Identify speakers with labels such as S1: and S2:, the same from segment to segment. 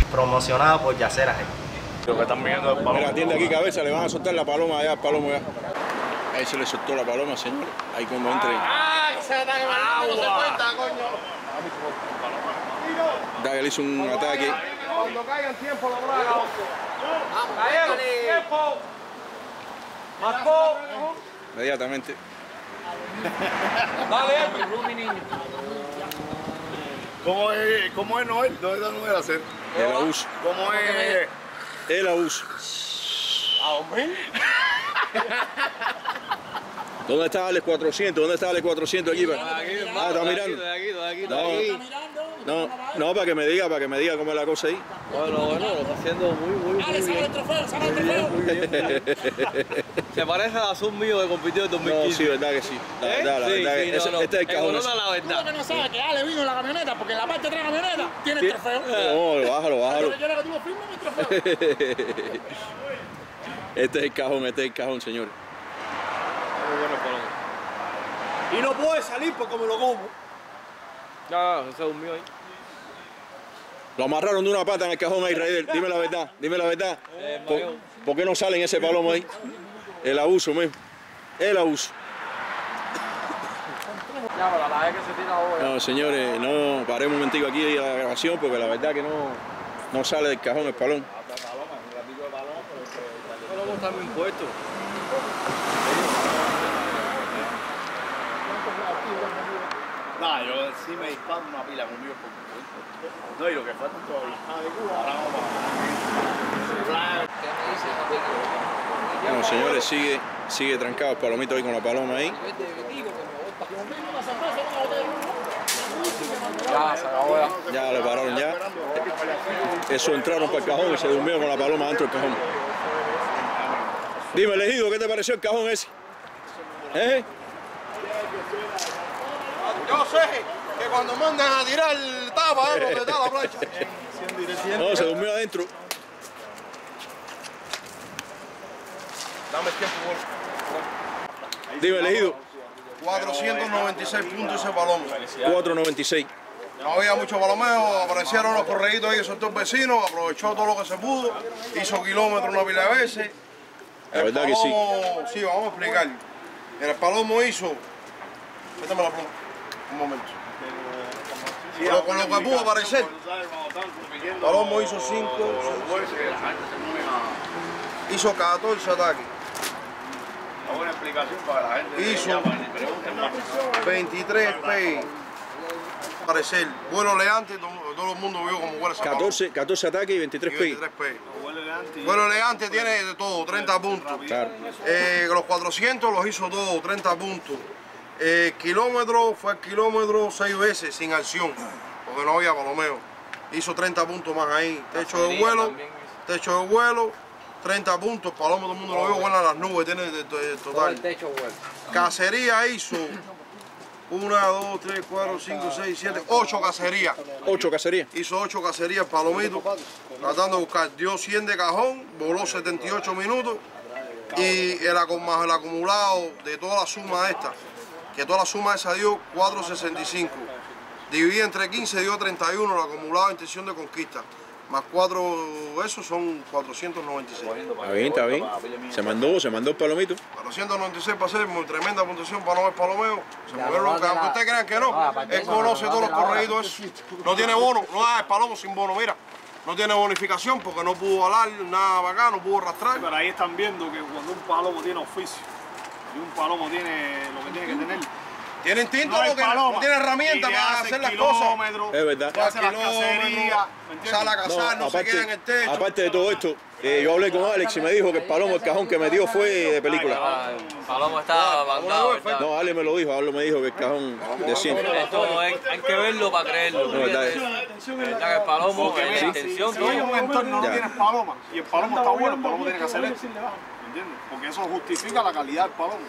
S1: promocionado por Yaceras.
S2: Lo que están viendo el palomo.
S3: Mira, atiende aquí cabeza, le van a soltar la paloma allá, al palomo ya. Ahí se le soltó la paloma, señor. Ahí cuando entre.
S4: ¡Ah! ¡Se ataque no se cuenta, coño!
S3: Dagger hizo un ataque.
S4: Cuando caigan tiempo lo braga. ¡Caballero! ¡Tiempo! ¡Marcó!
S3: Inmediatamente.
S4: ¡Dale!
S2: ¿Cómo es Noel? ¿Dónde está Noel a hacer?
S3: El abuso.
S2: ¿Cómo es?
S3: El abuso.
S4: ¿A hombre?
S3: ¿Dónde está Alex 400? ¿Dónde está Alex 400 aquí? Ah, está mirando. No, para que me diga cómo es la cosa ahí.
S5: Bueno, lo está haciendo muy bien.
S4: el trofeo!
S5: Muy bien. Se parece al azul mío que compitió en 2015.
S3: No, sí, verdad que sí. La verdad que este es el cajón.
S5: La verdad.
S4: que no sabe que Ale vino en la camioneta, porque en la parte de atrás de la camioneta tiene el trofeo.
S3: No, bájalo.
S4: Yo le digo, firma mi trofeo.
S3: Este es el cajón, señores.
S4: Y no puede salir porque me lo como.
S5: Ya, ese es un mío ahí.
S3: Lo amarraron de una pata en el cajón ahí, Raider. Dime la verdad. ¿Por qué no sale en ese palomo ahí? El abuso mismo. El abuso.
S5: Ya, pero la vez que se tira hoy.
S3: No, señores, no, paré un momentico aquí la grabación porque la verdad que no sale del cajón el palón.
S5: Pero no está bien puesto.
S2: Nah, yo sí me disparo una pila conmigo por supuesto. No, y lo que falta todavía. Ahora vamos a...
S3: Bueno, señores, sigue trancado el palomito ahí con la paloma ahí.
S5: Ya, se acabó ya.
S3: Ya le pararon ya. Eso entraron para el cajón y se durmió con la paloma dentro del cajón. Dime, elegido, ¿qué te pareció el cajón ese? ¿Eh?
S4: Yo sé que cuando mandan a tirar tapa es donde está la plancha.
S3: No, se durmió adentro.
S4: Dame el tiempo,
S3: Dime, elegido.
S4: 496 puntos ese palomo.
S3: 4.96.
S4: No había mucho palomeo, aparecieron los correitos ahí que soltó el vecino, aprovechó todo lo que se pudo, hizo kilómetros una pila de veces.
S3: La verdad que sí.
S4: Sí, vamos a explicar. El palomo hizo. Méteme la pluma. Un momento. Con lo que pudo aparecer. El palomo hizo 5. Hizo 14 ataques.
S2: Una buena explicación para la gente.
S4: Hizo 23 P. Parecer. Vuelo leante, todo el mundo vio como huele ese palomo.
S3: 14 ataques y 23 P.
S4: 23 P. Vuelo elegante tiene de todo, 30 puntos.
S3: Claro.
S4: Los 400 los hizo todos, 30 puntos. Kilómetro, fue el kilómetro 6 veces sin acción, porque no había palomeo. Hizo 30 puntos más ahí. Techo de vuelo, 30 puntos. Palomo todo el mundo lo vio, bueno, las nubes, tiene total. Cacería hizo 1, 2, 3, 4, 5, 6, 7, 8 cacerías.
S3: 8 cacerías.
S4: Hizo 8 cacerías el palomito, tratando de buscar. Dio 100 de cajón, voló 78 minutos. Y el acumulado de toda la suma esta, que toda la suma esa dio 4.65. Dividí entre 15 dio 31 el acumulado de intención de conquista. Más 4, esos son 496.
S3: Está bien. Se mandó el palomito.
S4: 496 para ser muy tremenda puntuación para no ver palomeo. Se movieron aunque ustedes crean que no. Él conoce todos los correitos. No tiene bono, no da el palomo sin bono, mira. No tiene bonificación porque no pudo alar nada bacán, no pudo arrastrar.
S2: Pero ahí están viendo que cuando un palomo tiene oficio y un palomo tiene lo que tiene que tener.
S4: Tiene instinto, no tiene herramientas para hacer las cosas.
S3: Es verdad.
S2: Hace las cacerías,
S4: sale a cazar, no se queda en el techo.
S3: Aparte de todo esto, yo hablé con Alex y me dijo que el palomo, el cajón que me dio fue de película.
S5: El palomo está mandado.
S3: No, Ale me lo dijo, que el cajón de siempre.
S5: Esto hay que verlo para creerlo.
S3: No, verdad.
S5: Verdad que el palomo, la intención,
S2: Si en un entorno no
S3: Ya.
S2: tienes paloma y el palomo está bueno, el palomo tiene que hacer eso. ¿Entiendes? Porque eso justifica la calidad del palomo.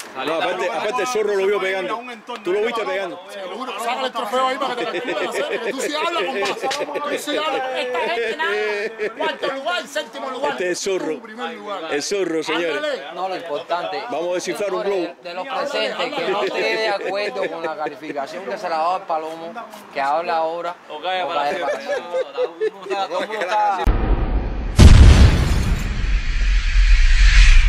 S3: No, aparte el zorro lo vio pegando. Tú lo viste pegando.
S1: Seguro, sácale el trofeo ahí para que te calculen la serie, que tú sí hablas, compa. Tú sí hablas. Esta gente nada. Cuarto lugar, séptimo lugar.
S3: Este es el zorro.
S1: Tú, primer lugar.
S3: El zorro, señores.
S6: No, lo importante.
S3: Vamos a descifrar un globo.
S6: De los presentes que no esté de acuerdo con la calificación que se le ha dado al Palomo, que habla ahora.
S5: O cae para
S6: cae
S5: la
S6: para
S5: tierra.